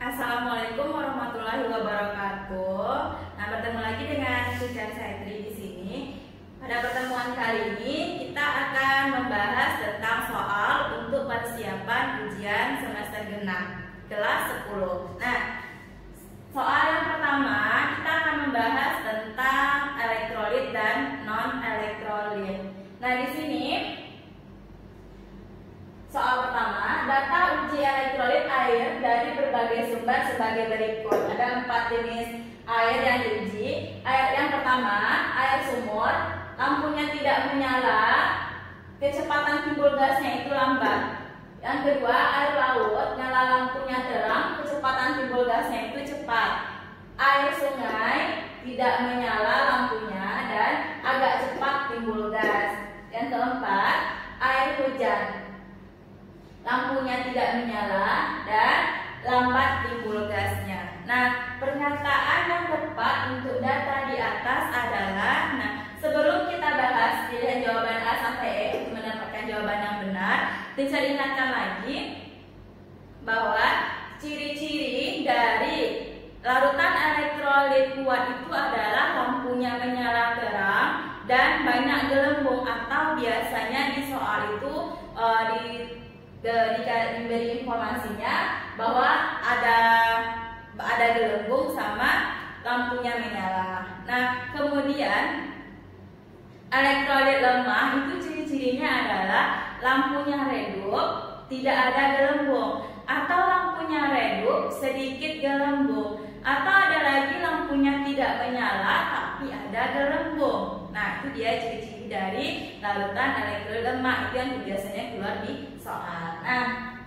Assalamualaikum warahmatullahi wabarakatuh. Nah, bertemu lagi dengan Teacher Saitri di sini. Pada pertemuan kali ini kita akan membahas tentang soal untuk persiapan ujian semester genap kelas 10. Nah, soal yang pertama kita akan membahas tentang elektrolit dan non elektrolit. Nah, di sini soal pertama, data uji elektrolit air dari berbagai sumber sebagai berikut. Ada 4 jenis air yang diuji. Yang pertama, air sumur, lampunya tidak menyala, kecepatan timbul gasnya itu lambat. Yang kedua, air laut, nyala lampunya terang, kecepatan timbul gasnya itu cepat. Air sungai, tidak menyala lampunya dan agak cepat timbul gas. Yang keempat, air hujan, lampunya tidak menyala dan lambat timbul gasnya. Nah, pernyataan yang tepat untuk data di atas adalah, sebelum kita bahas pilihan jawaban A sampai E untuk mendapatkan jawaban yang benar, teacher ingatkan lagi bahwa ciri-ciri dari larutan elektrolit kuat itu adalah lampunya menyala terang dan banyak gelembung, atau biasanya di soal itu diberi informasinya bahwa ada gelembung sama lampunya menyala. Nah, kemudian elektrolit lemah itu ciri-cirinya adalah lampunya redup, tidak ada gelembung, atau lampunya redup sedikit gelembung, atau ada lagi lampunya tidak menyala tapi ada gelembung. Nah, itu dia ciri-ciri dari larutan elektrolit lemah, itu yang biasanya keluar di soal. Nah,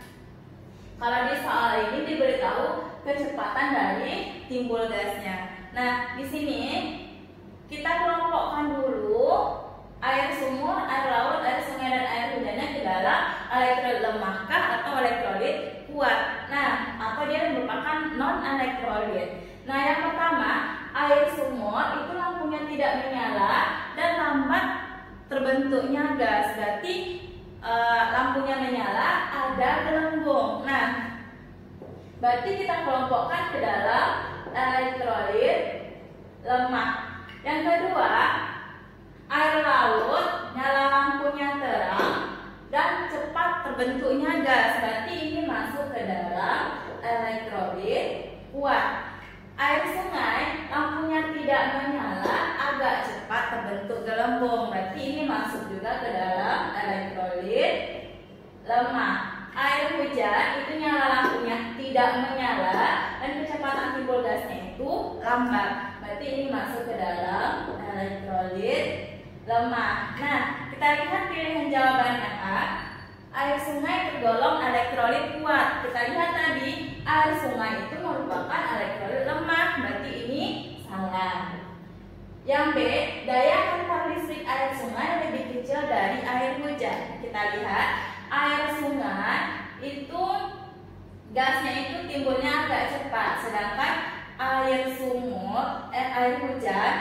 kalau di soal ini diberitahu kecepatan dari timbul gasnya. Nah, di sini kita kelompokkan dulu air sumur, air laut, air sungai, dan air hujannya ke dalam elektrolit lemahkah atau elektrolit kuat. Nah, atau dia merupakan non elektrolit. Nah, yang pertama, air sumur itu lampunya tidak menyala dan lambat terbentuknya gas. Berarti lampunya menyala, ada gelembung. Nah, berarti kita kelompokkan ke dalam elektrolit lemah. Yang kedua, air laut, nyala lampunya terang dan cepat terbentuknya gas. Berarti ini masuk ke dalam elektrolit kuat. Air sungai, lampunya tidak menyala, agak cepat terbentuk gelembung. Berarti ini masuk juga ke dalam elektrolit lemah. Air hujan itu nyala lampunya tidak menyala dan kecepatan timbul gasnya itu lambat. Berarti ini masuk ke dalam elektrolit lemah. Nah, kita lihat pilihan jawabannya A. Air sungai tergolong elektrolit kuat. Kita lihat tadi air sungai itu merupakan elektrolit lemah. Berarti ini salah. Yang B, daya hantar listrik air sungai lebih kecil dari air hujan. Kita lihat air sungai itu gasnya itu timbulnya agak cepat, sedangkan air sumur, air hujan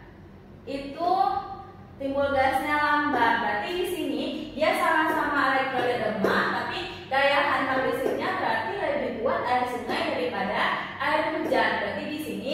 itu timbul gasnya lambat. Berarti di sini dia sama-sama elektrolit lemah, tapi daya hantar listriknya berarti lebih kuat air sungai daripada air hujan. Berarti di sini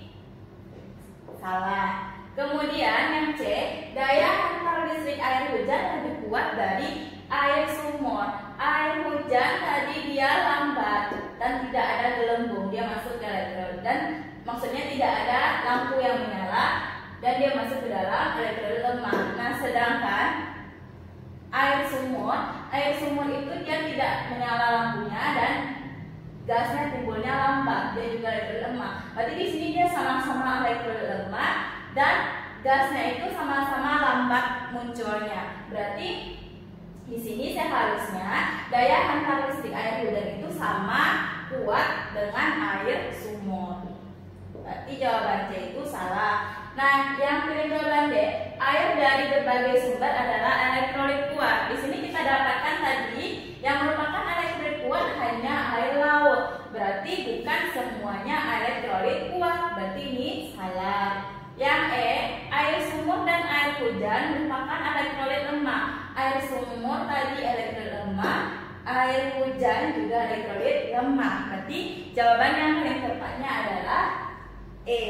salah. Kemudian yang C, daya hantar listrik air hujan lebih kuat dari air sumur. Air hujan tadi dia lambat dan tidak ada gelembung, dia masuk ke elektrolit, dan maksudnya tidak ada lampu yang menyala dan dia masuk ke dalam elektrolit lemah. Nah, sedangkan air sumur itu dia tidak menyala lampunya dan gasnya timbulnya lambat, dia juga elektrolit lemah. Berarti di sini dia sama-sama elektrolit lemah dan gasnya itu sama-sama lambat munculnya. Berarti di sini seharusnya daya hantar listrik air hujan itu sama kuat dengan air sumur. Berarti jawaban C itu salah. Nah, yang pilih jawaban D, air dari berbagai sumber adalah elektrolit kuat. Di sini kita dapatkan tadi yang merupakan elektrolit kuat hanya air laut. Berarti bukan semuanya elektrolit kuat. Berarti ini salah. Yang E, air sumur dan air hujan merupakan elektrolit lemah. Air sumur tadi elektrolit lemah, air hujan juga elektrolit lemah. Berarti jawaban yang paling tepatnya adalah E.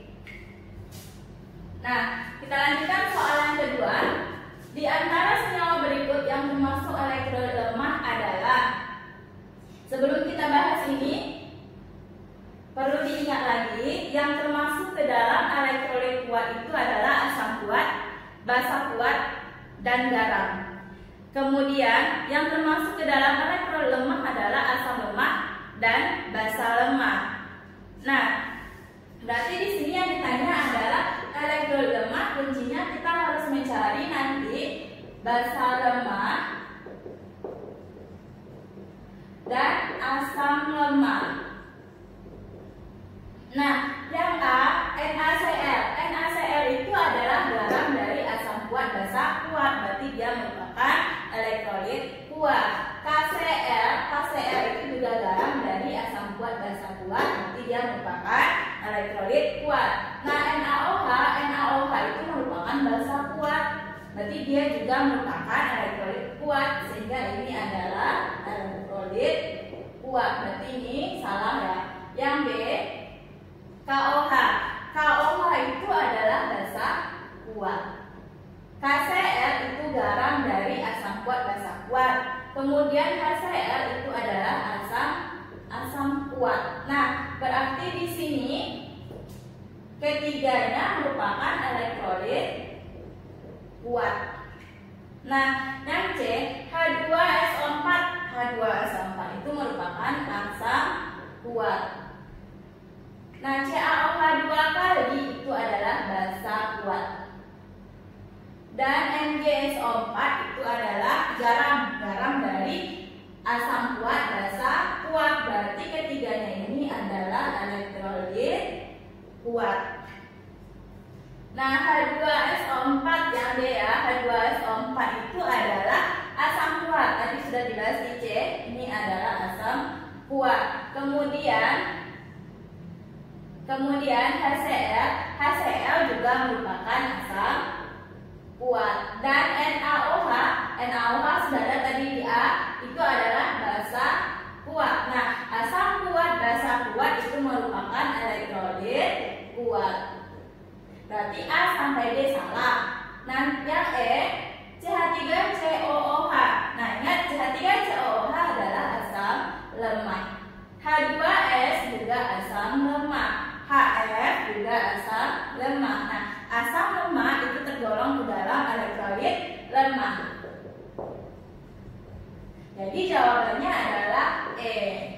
Nah, kita lanjutkan soal yang kedua. Di antara senyawa berikut yang termasuk elektrolit lemah adalah, sebelum kita bahas ini, perlu diingat lagi yang termasuk ke dalam elektrolit kuat itu adalah asam kuat, basa kuat, dan garam. Kemudian yang termasuk ke dalam elektrolit lemah adalah asam lemak dan basa lemak. Nah, berarti di sini yang ditanya adalah elektrolit lemak. Kuncinya kita harus mencari nanti basa lemak dan asam lemak. Nah, yang A, NaCl. NaCl itu adalah garam dari asam kuat basa kuat, berarti dia merupakan elektrolit kuat. KCl itu juga garam dari asam kuat basa kuat, berarti dia merupakan elektrolit kuat. Nah, NaOH itu merupakan basa kuat, berarti dia juga merupakan elektrolit kuat, sehingga ini adalah elektrolit kuat. Berarti ini salah ya. Yang B, KOH. KOH itu adalah basa kuat. KCl itu garam dari asam kuat basa kuat. Kemudian HCl itu adalah asam kuat. Nah, berarti di sini ketiganya merupakan elektrolit kuat. Nah, yang C, H2SO4. H2SO4 itu merupakan asam kuat. Nah, CaOH 2 kali itu adalah basa kuat. Dan MgSO4 itu adalah garam dari asam kuat basa kuat. Berarti ketiganya ini adalah elektrolit kuat. Nah, H2SO4 yang D ya, H2SO4 itu adalah asam kuat. Tadi sudah dibahas di C, ini adalah asam kuat. Kemudian HCl juga merupakan asam kuat. Dan NaOH sudah ada tadi di A, itu adalah basa kuat. Nah, asam kuat basa kuat itu merupakan elektrolit kuat. Berarti A sampai D salah. Nah, yang E, CH3COOH. Nah, ingat CH3COOH adalah asam lemak. H2S juga asam lemak. HF juga asam lemak. Nah, asam lemak itu tergolong ke dalam elektrolit lemah. Jadi jawabannya adalah E.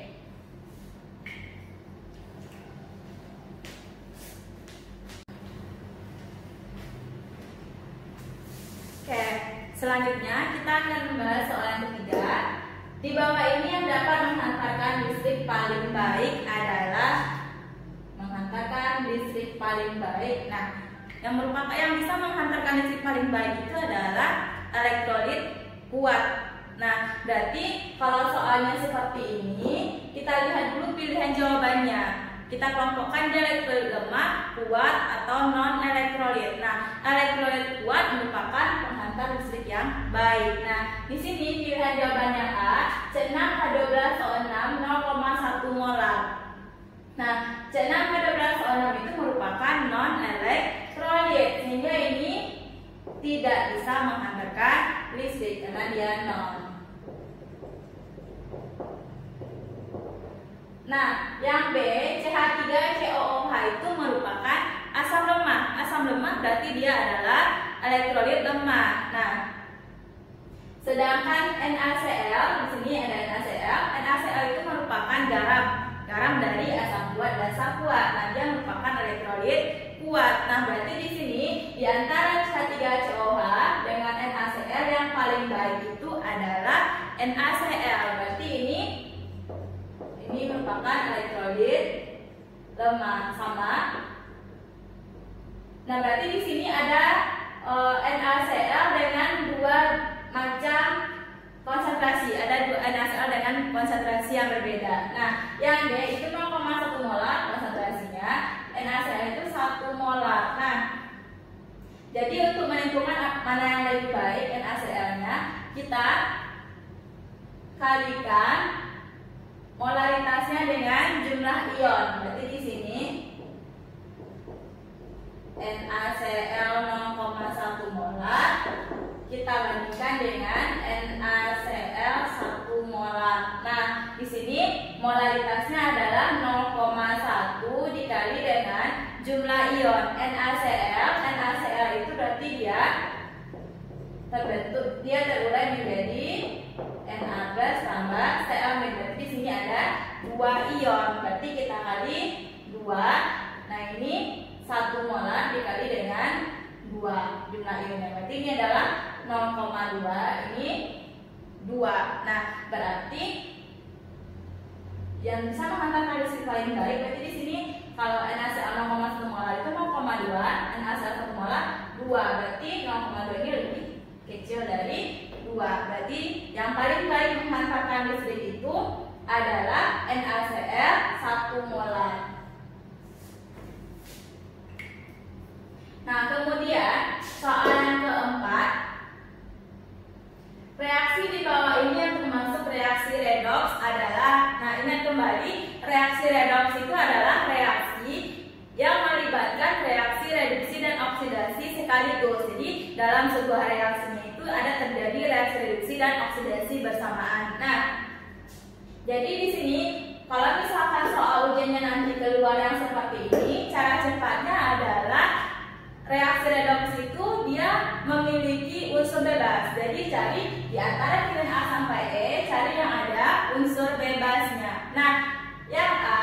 Oke, selanjutnya kita akan membahas soal yang ketiga. Di bawah ini yang dapat menghantarkan listrik paling baik adalah listrik paling baik. Nah, yang bisa menghantarkan listrik paling baik itu adalah elektrolit kuat. Nah, berarti kalau soalnya seperti ini, kita lihat dulu pilihan jawabannya. Kita kelompokkan dia elektrolit lemah, kuat, atau non elektrolit. Nah, elektrolit kuat merupakan penghantar listrik yang baik. Nah, di sini pilihan jawabannya A, C6H12O6 0,1 molar. Nah, C6H12O6 itu merupakan non elektrolit, sehingga ini tidak bisa menghantarkan listrik karena dia non. Nah, yang B, CH3COOH itu merupakan asam lemak. Asam lemak berarti dia adalah elektrolit lemah. Nah, sedangkan NaCl, di sini ada NaCl. NaCl itu merupakan garam dari asam kuat basa kuat. Nah, dia merupakan elektrolit kuat. Nah, berarti di sini di antara CH3COOH dengan NaCl yang paling baik itu adalah NaCl. Berarti ini merupakan elektrolit lemah sama. Nah, berarti di sini ada NaCl dengan dua macam konsentrasi. Ada NaCl dengan konsentrasi yang berbeda. Nah, yang D itu 0,1 molar konsentrasinya, NaCl itu 1 molar. Nah, jadi untuk menentukan mana yang lebih baik NaCl-nya, kita kalikan molaritasnya dengan jumlah ion. Berarti di sini NaCl 0,1 molar kita bandingkan dengan NaCl 1 molar. Nah, di sini molaritasnya adalah 0,1 dikali dengan jumlah ion NaCl. NaCl itu berarti dia terurai menjadi Na+ tambah Cl-. Berarti di sini ada 2 ion. Berarti kita kali 2. Nah, ini 1 molar dikali dengan 2 jumlah ionnya. Berarti ini adalah 0,2, ini 2. Nah, berarti yang bisa menghantarkan listrik paling baik berarti di sini kalau NaCl 0,1 molar itu 0,2, NaCl 1 molar 2. Berarti 0,2 ini lebih kecil dari 2. Berarti yang paling baik menghantarkan listrik itu adalah NaCl 1 molar. Nah, kemudian soal yang keempat, reaksi di bawah ini yang termasuk reaksi redoks adalah, nah ingat kembali, reaksi redoks itu adalah reaksi yang melibatkan reaksi reduksi dan oksidasi sekaligus. Jadi dalam sebuah reaksinya itu ada terjadi reaksi reduksi dan oksidasi bersamaan. Nah, jadi di sini kalau misalkan soal ujiannya nanti keluar yang seperti ini, cara cepatnya adalah reaksi redoks itu dia memiliki unsur bebas. Jadi cari di antara pilihan A sampai E, cari yang ada unsur bebasnya. Nah, yang A.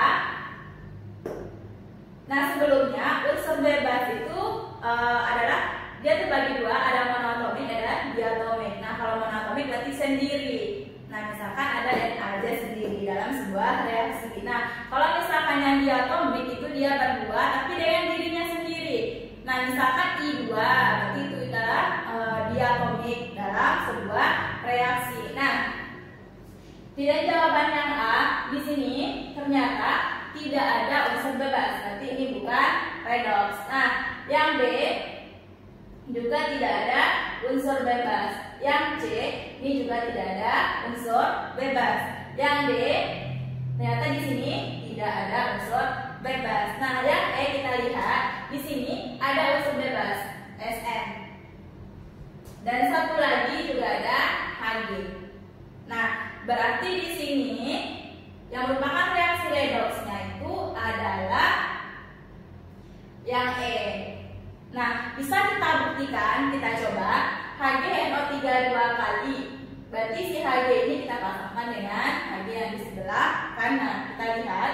Nah, sebelumnya unsur bebas itu adalah dia terbagi 2, ada monoatomik, ada diatomik. Nah, kalau monoatomik berarti sendiri. Nah, misalkan ada Na aja sendiri dalam sebuah reaksi. Nah, kalau misalkan yang diatomik itu dia berdua tapi dengan dirinya sendiri. Nah, misalkan I2, berarti itu adalah diatomik dalam sebuah reaksi. Nah, tidak jawaban yang A di sini ternyata tidak ada unsur bebas. Berarti ini bukan redoks. Nah, yang B juga tidak ada unsur bebas. Yang C ini juga tidak ada unsur bebas. Yang D ternyata di sini tidak ada unsur bebas. Nah, yang E kita lihat di sini ada unsur bebas Sn. Dan satu lagi juga ada Hg. Nah, berarti di sini yang merupakan reaksi redoksnya itu adalah yang E. Nah, bisa kita buktikan, kita coba HgNO3 2 kali. Berarti si Hg ini kita pasangkan dengan Hg yang di sebelah kanan. Kita lihat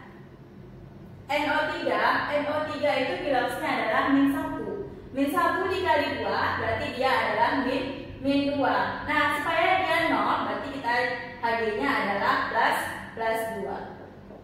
NO3 itu biloksnya adalah -1. -1 dikali 2 berarti dia adalah -2. Nah, supaya dia 0 berarti kita Hg-nya adalah plus 2.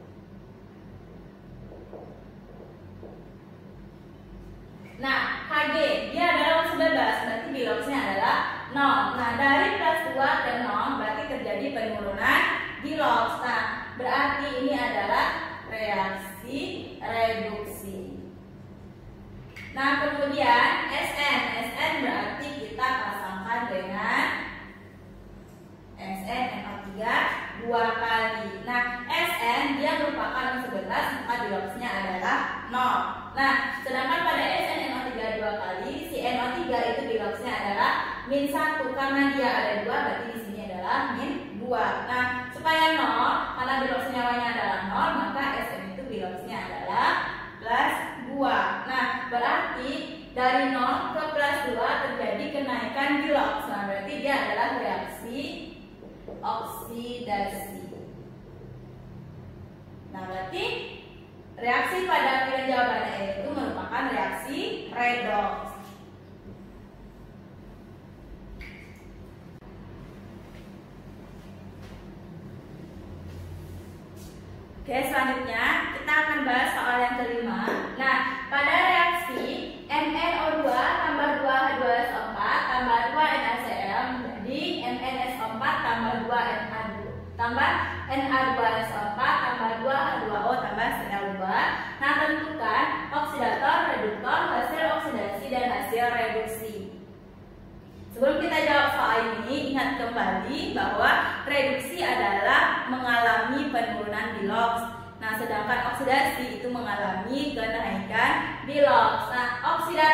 Nah, Hg dia adalah unsur bebas, berarti biloksnya adalah 0. Nah, dari +2 ke 0 berarti terjadi penurunan biloks. Nah, berarti ini adalah reaksi reduksi. Nah, kemudian Sn berarti kita pasangkan dengan SnNO3 2 kali. Nah, Sn dia merupakan unsur bebas, maka biloksnya adalah 0. Nah, sedangkan pada SnNO3 2 kali, si NO3 itu biloksnya adalah -1 karena dia ada 2, berarti di sini adalah -2. Nah, supaya 0 karena biloks senyawanya adalah 0, maka Sn itu biloksnya adalah +2. Nah, berarti dari 0 ke +2 terjadi kenaikan biloks. Nah, berarti dia adalah reaksi oksidasi. Nah, berarti reaksi pada pilihan jawaban E itu merupakan reaksi redoks. Oke, selanjutnya kita akan bahas soal yang kelima. Nah, pada reaksi MnO2 tambah 2H2SO4 tambah 2NaCl menjadi MnSO4 tambah 2Na2 tambah Na2SO4 tambah 2H2O tambah Cl2. Nah, tentukan oksidator, reduktor, hasil oksidasi dan hasil reduksi. Sebelum kita jawab soal ini, ingat kembali bahwa reduksi adalah mengalami penurunan bilox. Nah, sedangkan oksidasi itu mengalami kenaikan bilox. Nah,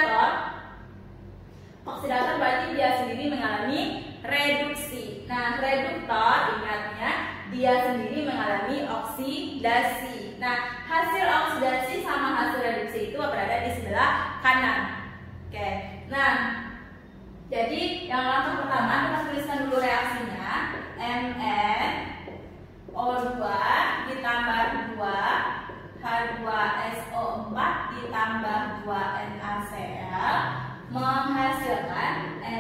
oksidator berarti dia sendiri mengalami reduksi. Nah, reduktor ingatnya dia sendiri mengalami oksidasi. Nah, hasil oksidasi sama hasil reduksi itu berada di sebelah kanan. Oke. Nah, jadi yang langkah pertama kita tuliskan dulu reaksinya. MnO2 ditambah 2 H2SO4 ditambah 2 NaCl menghasilkan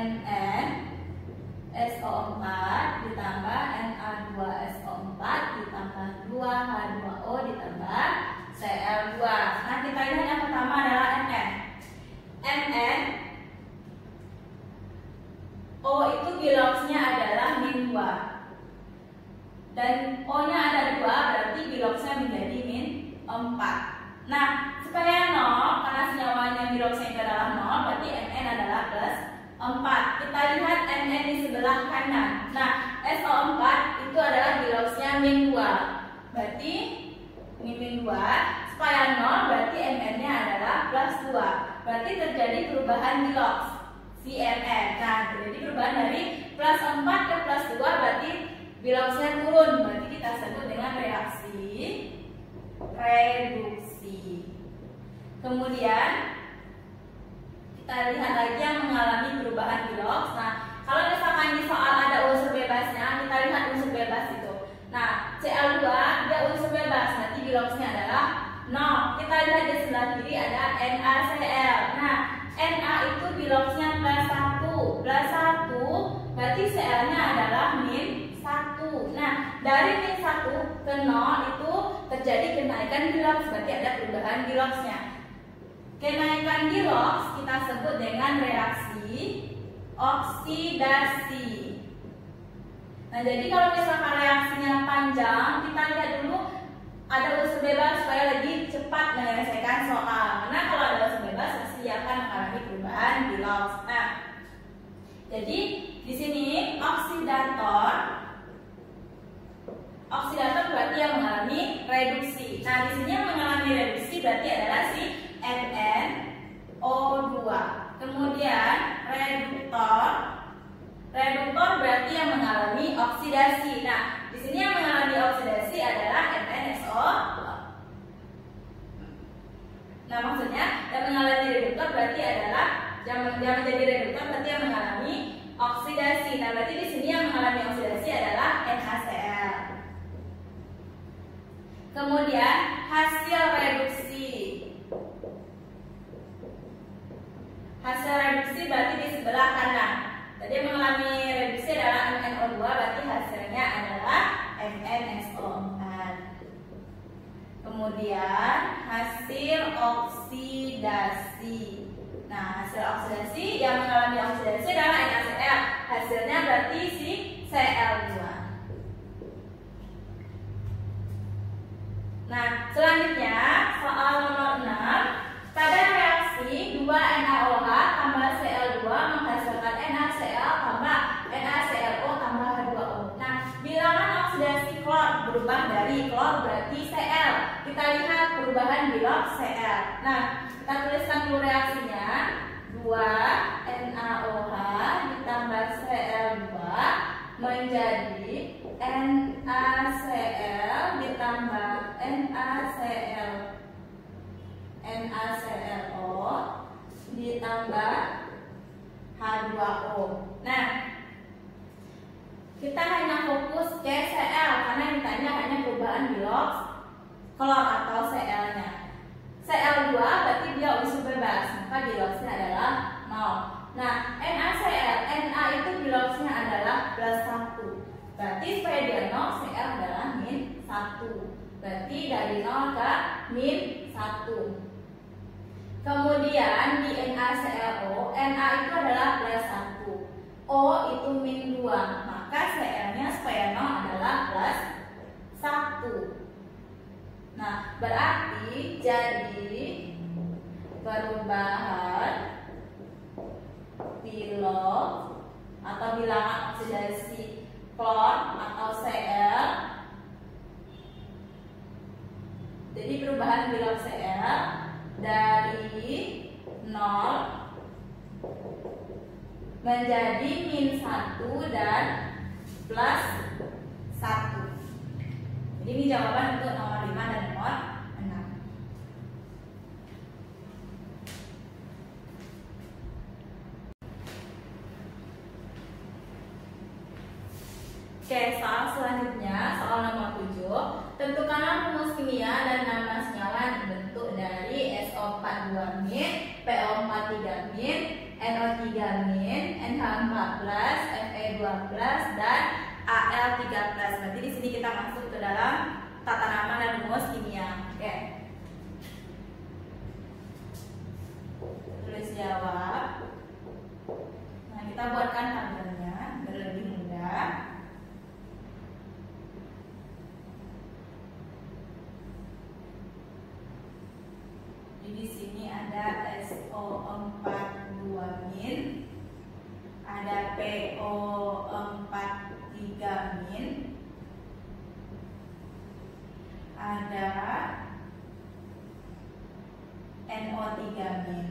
NnSO4 ditambah Na2SO4 ditambah 2H2O ditambah Cl2. Nah, kita lihat yang pertama adalah Mn. O itu biloxnya adalah min 2 dan O nya ada 2, berarti biloxnya menjadi min 4. Nah, supaya 0, karena senyawanya biloxnya itu adalah 0, berarti Mn adalah plus 4. Kita lihat Mn di sebelah kanan. Nah, SO4 itu adalah biloxnya min 2, berarti min 2. Supaya 0, berarti Mn nya adalah plus 2, berarti terjadi perubahan bilox si Mn. Nah, jadi perubahan dari plus 4 ke plus 2 berarti biloxnya turun, berarti kita sebut dengan reaksi reduksi. Kemudian kita lihat lagi yang mengalami perubahan bilox. Nah, kalau misalkan di soal ada unsur bebasnya, kita lihat unsur bebas itu. Nah, Cl2 dia unsur bebas, berarti biloxnya adalah 0. Kita lihat di sebelah kiri ada NaCl. Nah, Na itu biloxnya plus 1, berarti Cl-nya adalah min 1. Nah, dari min 1 ke 0 itu terjadi kenaikan bilox, berarti ada perubahan biloxnya. Kenaikan bilox kita sebut dengan reaksi oksidasi. Nah, jadi kalau misalkan reaksinya panjang, kita lihat dulu ada unsur bebas supaya lebih cepat menyelesaikan soal. Karena kalau ada unsur bebas pasti akan mengalami perubahan bilox. Nah, jadi di sini oksidator berarti yang mengalami reduksi. Nah, di sini yang mengalami reduksi berarti adalah si MnO2. Kemudian reduktor berarti yang mengalami oksidasi. Nah, di sini yang mengalami oksidasi adalah MnSO. Nah, maksudnya yang mengalami reduktor berarti adalah yang menjadi reduktor berarti yang mengalami oksidasi. Nah, berarti di sini yang mengalami oksidasi adalah NaCl. Kemudian hasil reduksi. Hasil reduksi berarti di sebelah kanan. Jadi yang mengalami reduksi adalah MnO2, berarti hasilnya adalah MnSO4. Kemudian hasil oksidasi. Nah, hasil oksidasi yang mengalami oksidasi adalah NaCl. Hasilnya berarti si Cl2. Nah, selanjutnya soal nomor 6. Pada reaksi 2NaOH tambah Cl2 menghasilkan NaCl tambah NaClO tambah H2O. Nah, bilangan oksidasi klor berubah dari klor berarti Cl. Kita lihat perubahan bilox Cl. Nah, kita tuliskan dulu reaksinya. 2NaOH ditambah Cl2 menjadi NaCl ditambah NaClO ditambah H2O. Nah, kita hanya fokus ke Cl karena yang ditanya hanya perubahan bilox klor atau Cl-nya. Cl2 berarti dia unsur bebas, maka biloxnya adalah 0. Nah, NaCl, Na itu biloxnya adalah plus 1. Berarti supaya dia 0, Cl adalah min 1. Berarti dari 0 ke min 1. Kemudian di NaClO, Na itu adalah plus 1, O itu min 2, maka Cl-nya supaya 0 adalah plus 1. Nah, berarti jadi perubahan bilox atau bilangan oksidasi klor atau Cl. Jadi perubahan bilang Cl dari 0 menjadi -1 dan +1. Jadi ini jawaban untuk nomor 5 dan nomor 6. Oke, soal selanjutnya, soal nomor 7. Tentukanlah rumus kimia dan nama senyawa yang dibentuk dari SO4 2-, PO4 3-, NO3-, NH4+, Fe2+, dan Al3+. Berarti di sini kita masuk ke dalam tata nama dan rumus kimia. Oke. Tulis jawab. Nah, kita buatkan tabelnya biar lebih mudah. Jadi di sini ada SO4 2-, ada PO4 3-, ada NO3-.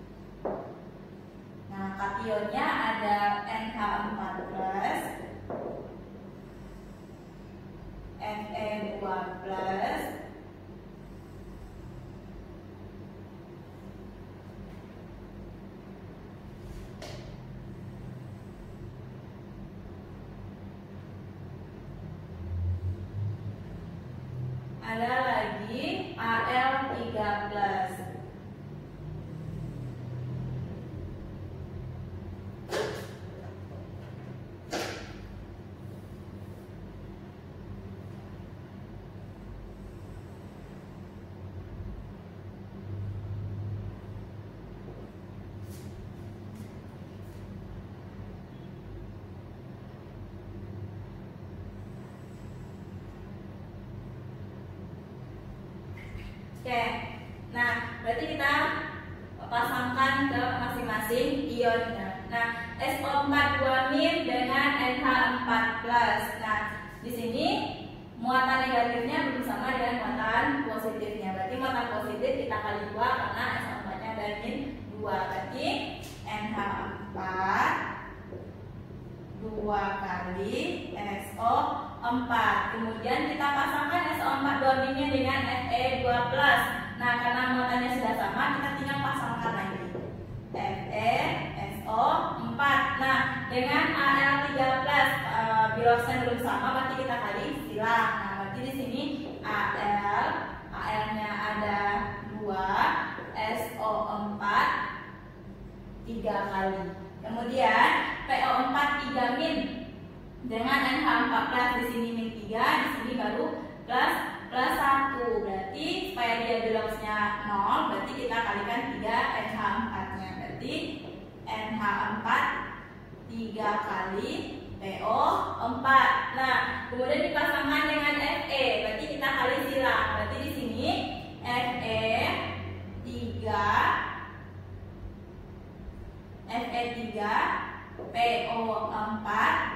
Nah, kationnya ada NH4+, Fe2+, ada lagi Al3+. Oke, nah berarti kita pasangkan ke masing-masing ionnya. Nah, SO4 2- dengan NH4+. Nah, di sini muatan negatifnya belum sama dengan muatan positifnya. Berarti muatan positif kita kali 2 karena SO4-nya ada -2. Berarti NH4 2 kali SO4. Kemudian kita pasangkan SO4 2-nya dengan Fe2+. Nah, karena muatannya sudah sama, kita tinggal pasangkan lagi FeSO4. Nah, dengan Al3+, bilosnya belum sama, berarti kita kali silang. Nah, berarti di sini Al-nya ada 2, SO4 3 kali. Kemudian PO4 3- dengan NH4+, di sini -3, di sini baru +1. Berarti supaya dia bilosnya 0, berarti kita kalikan 3 NH4-nya. Berarti NH4 3 kali PO4. Nah, kemudian dipasangkan dengan Fe, berarti kita kali silang. Berarti di sini Fe3 PO4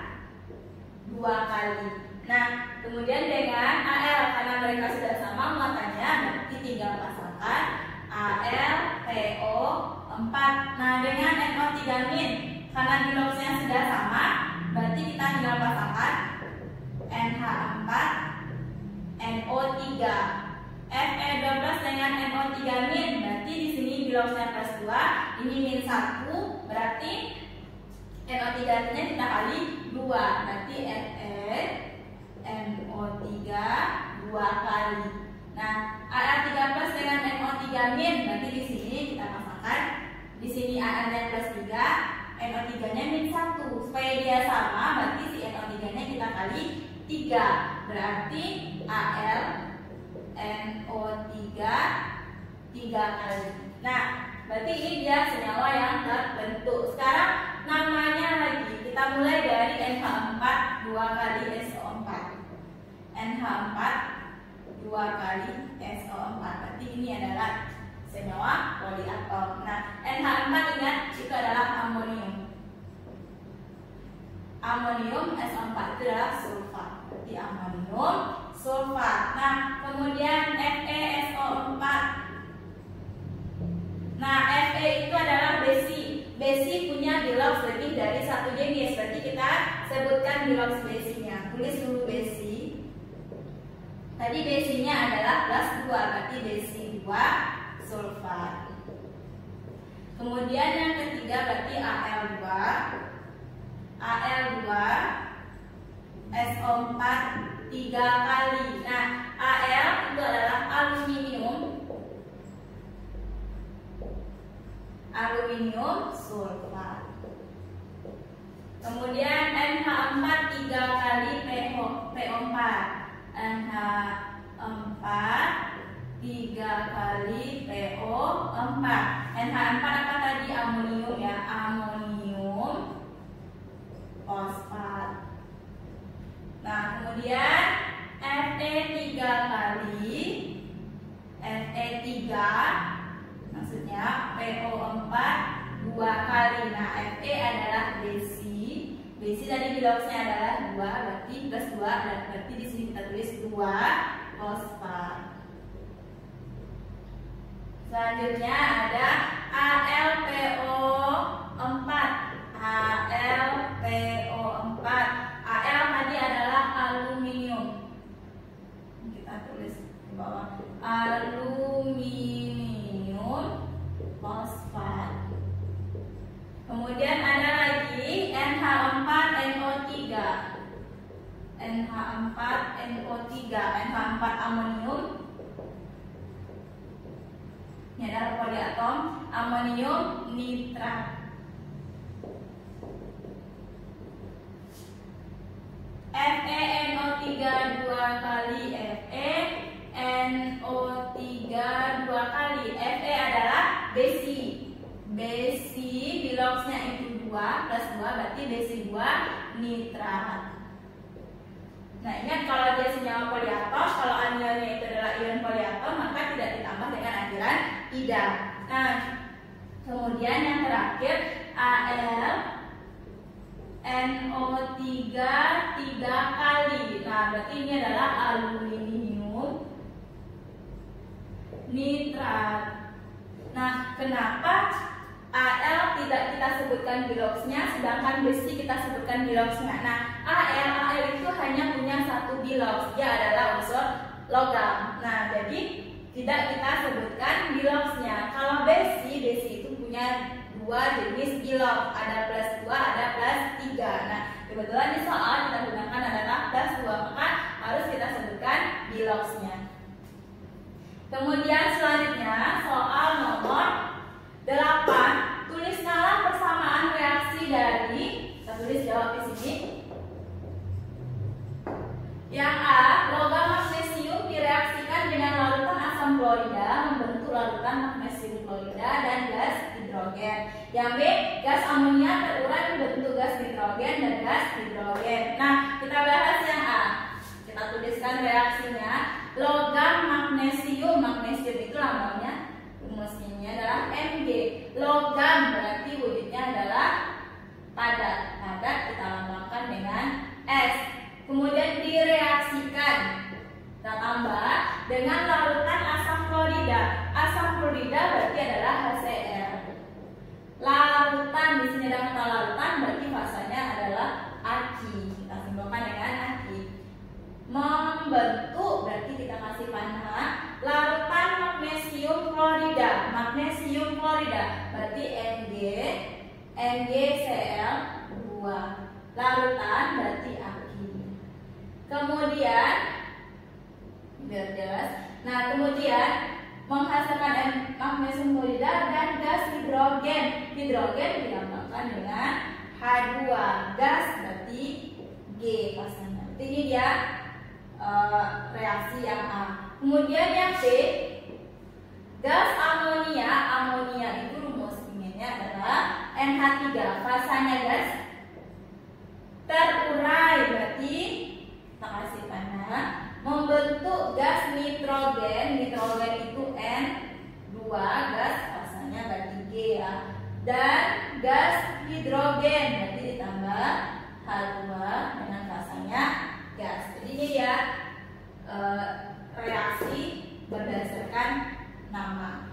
2 kali. Nah, kemudian dengan Al, karena mereka sudah sama muatannya, berarti tinggal pasangkan AlPO4. Nah, dengan NO3-, karena bilosnya sudah sama, berarti kita tinggal pasangkan NH4 NO3. Fe12 dengan NO3-, berarti di sini bilosnya +2, ini -1, berarti NO3-nya kita kali 2, berarti NO3 2 kali. Nah, Al3+ dengan NO3-, berarti di sini kita pasangkan, di sini Al-nya +3, NO3-nya -1. Supaya dia sama, berarti si NO3-nya kita kali 3, berarti Al NO3 3 kali. Nah, berarti ini dia senyawa yang terbentuk. Sekarang namanya lagi, kita mulai dari NH4 2 kali SO4. NH4 2 kali SO4. Berarti ini adalah senyawa poliatom. Nah, NH4 ingat itu adalah amonium. amonium SO4 itu adalah sulfat. Berarti amonium sulfat. Nah, kemudian FeSO4. Nah, Fe itu adalah besi. Besi punya bilox lebih dari satu jenis. Berarti kita sebutkan bilox besinya. Tulis dulu besi. Tadi besinya adalah +2, berarti besi 2 sulfat. Kemudian yang ketiga berarti Al2. Al2 SO4 3 kali. Nah, Al itu adalah aluminium sulfat. Kemudian NH4 3 kali PO4. NH4 3 kali PO4. NH4 apa tadi? Amonium ya, amonium fosfat. Nah, kemudian Fe 3 kali Fe3, maksudnya PO4 2 kali. Nah, Fe adalah besi. Besi tadi biloxnya adalah 2, berarti +2, dan berarti di sini kita tulis 2 fosfat. Selanjutnya ada AlPO4. AlPO4. Al tadi adalah aluminium. Kita tulis di bawah. Aluminium fosfat. Kemudian ada lagi NH4NO3. NH4NO3. NH4 amonium. Ini adalah poliatom amonium nitrat. FeNO3 2 kali. FeNO3 2 kali. Fe adalah besi. Besi biloxnya itu 2 +2, berarti besi 2 nitrat. Nah, ingat kalau dia senyawa poliatom, kalau anilnya itu adalah ion poliatom, maka tidak ditambah dengan anjuran tidak. Nah, kemudian yang terakhir AlNO3 3 kali. Nah, berarti ini adalah aluminium nitrat. Nah, kenapa Al tidak kita sebutkan biloxnya, sedangkan besi kita sebutkan biloxnya? Nah, Al itu hanya punya satu bilox, dia adalah unsur logam. Nah, jadi tidak kita sebutkan biloxnya. Kalau besi itu punya 2 jenis bilox, ada +2, ada +3. Nah, kebetulan di soal kita gunakan adalah +2, maka harus kita sebutkan biloxnya. Kemudian selanjutnya soal nomor 8, tuliskanlah persamaan reaksi dari, kita tulis jawab di sini. Yang A, logam magnesium direaksikan dengan larutan asam klorida membentuk larutan magnesium klorida dan gas hidrogen. Yang B, gas amonia terurai membentuk gas nitrogen dan gas hidrogen. Nah, kita bahas yang A. Kita tuliskan reaksinya. Logam magnesium, magnesium itu lambangnya rumusnya adalah Mg. Logam berarti wujudnya adalah padat. Padat kita lambangkan dengan S. Kemudian direaksikan, kita tambah dengan larutan asam klorida. Asam klorida berarti adalah HCl. Larutan, di sini ada kata larutan, berarti fasanya adalah aki. Kita simbolkan dengan aki. Membentuk berarti kita kasih panah. Larutan magnesium klorida. Magnesium klorida berarti NgCl2. Larutan berarti aki. Kemudian biar jelas. Nah, kemudian menghasilkan magnesium klorida dan gas hidrogen. Hidrogen dilambangkan dengan H2. Gas berarti G pasangan. Ini dia reaksi yang A. Kemudian yang B, gas amonia. Amonia itu rumusnya adalah NH3. Fasanya gas terurai, berarti kita kasih panah. Membentuk gas nitrogen. Nitrogen itu N2, gas fasanya berarti G ya. Dan gas hidrogen berarti ditambah H2. reaksi berdasarkan nama.